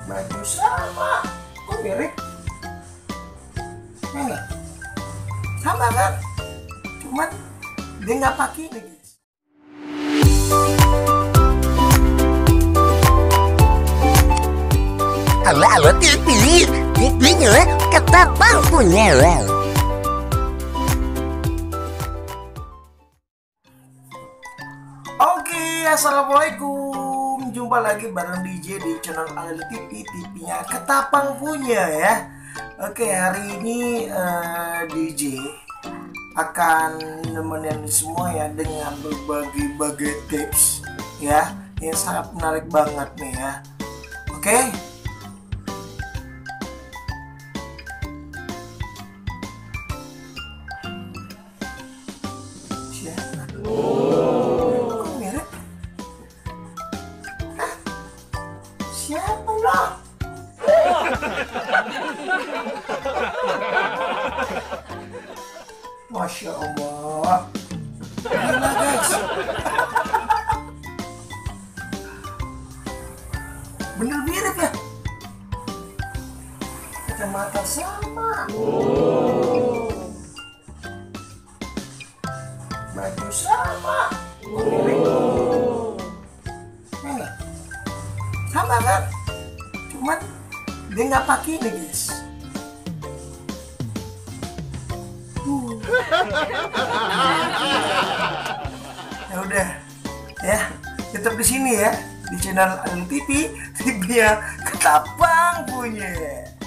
Baju sama. Kok mirip? Enggak. Sama kan? Cuman dia nggak pakai ini guys. Halo TV, TV-nya ketapang punya. Oke, assalamualaikum. Jumpa lagi bareng DJ di channel Alali TV, TV-nya ketapang punya ya. Oke, hari ini DJ akan nemenin semua ya dengan berbagai tips ya yang sangat menarik banget nih ya. Oke. Kok mirip? Hah? Siapa lah? Masya Allah. Gila guys. Bener mirip ya? Kacamata sama. Baju sama. Mirip. Enggak. Sama kan? Cuman dia nggak pakai ini guys. Ya udah ya, tetap di sini ya di channel TV, TV yang ketapang punya.